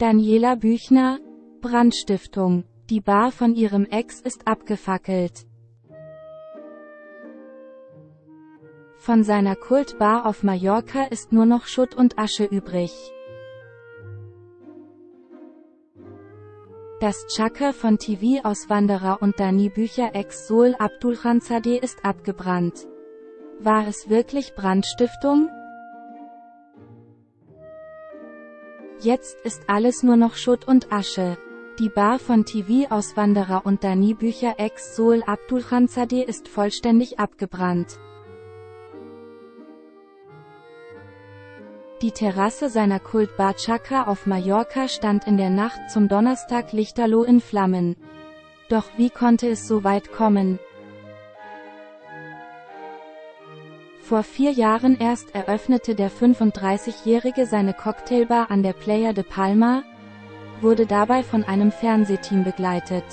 Daniela Büchner, Brandstiftung. Die Bar von ihrem Ex ist abgefackelt. Von seiner Kultbar auf Mallorca ist nur noch Schutt und Asche übrig. Das Chakra von TV-Auswanderer und Dani Bücher Ex Sool Abdulkhanzadeh ist abgebrannt. War es wirklich Brandstiftung? Jetzt ist alles nur noch Schutt und Asche. Die Bar von TV-Auswanderer und Dani Bücher Ex Sool Abdulkhanzadeh ist vollständig abgebrannt. Die Terrasse seiner Kultbar Chakra auf Mallorca stand in der Nacht zum Donnerstag lichterloh in Flammen. Doch wie konnte es so weit kommen? Vor 4 Jahren erst eröffnete der 35-Jährige seine Cocktailbar an der Playa de Palma, wurde dabei von einem Fernsehteam begleitet.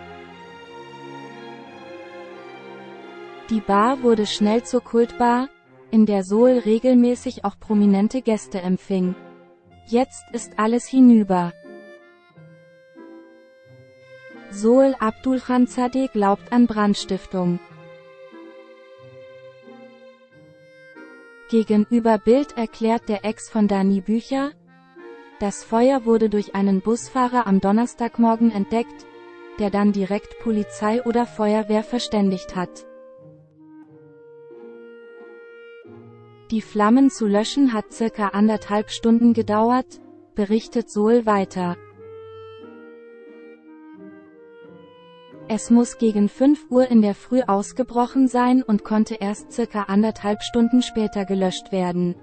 Die Bar wurde schnell zur Kultbar, in der Sool regelmäßig auch prominente Gäste empfing. Jetzt ist alles hinüber. Sool Abdulkhanzadeh glaubt an Brandstiftung. Gegenüber Bild erklärt der Ex von Dani Bücher: Das Feuer wurde durch einen Busfahrer am Donnerstagmorgen entdeckt, der dann direkt Polizei oder Feuerwehr verständigt hat. Die Flammen zu löschen hat circa 1,5 Stunden gedauert, berichtet Sool weiter. Es muss gegen 5 Uhr in der Früh ausgebrochen sein und konnte erst circa 1,5 Stunden später gelöscht werden.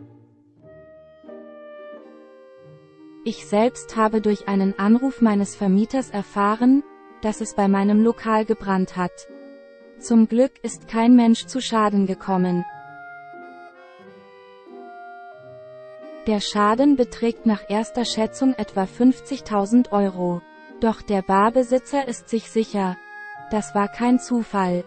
Ich selbst habe durch einen Anruf meines Vermieters erfahren, dass es bei meinem Lokal gebrannt hat. Zum Glück ist kein Mensch zu Schaden gekommen. Der Schaden beträgt nach erster Schätzung etwa 50.000 Euro. Doch der Barbesitzer ist sich sicher: Das war kein Zufall.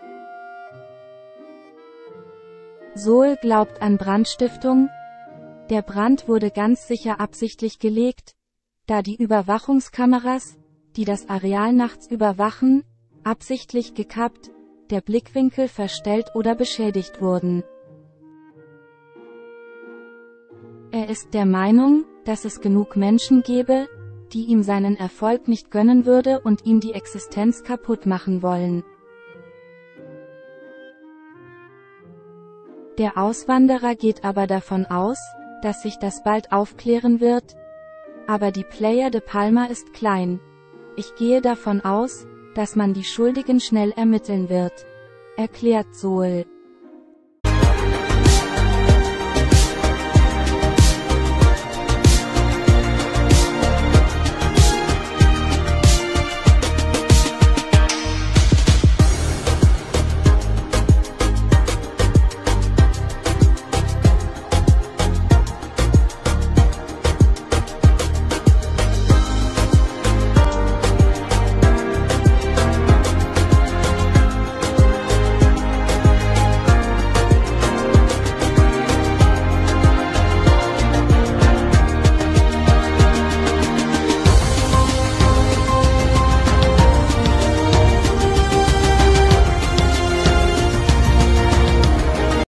Sool glaubt an Brandstiftung. Der Brand wurde ganz sicher absichtlich gelegt, da die Überwachungskameras, die das Areal nachts überwachen, absichtlich gekappt, der Blickwinkel verstellt oder beschädigt wurden. Er ist der Meinung, dass es genug Menschen gäbe, die ihm seinen Erfolg nicht gönnen würde und ihm die Existenz kaputt machen wollen. Der Auswanderer geht aber davon aus, dass sich das bald aufklären wird. Aber die Playa de Palma ist klein. Ich gehe davon aus, dass man die Schuldigen schnell ermitteln wird, erklärt Sool.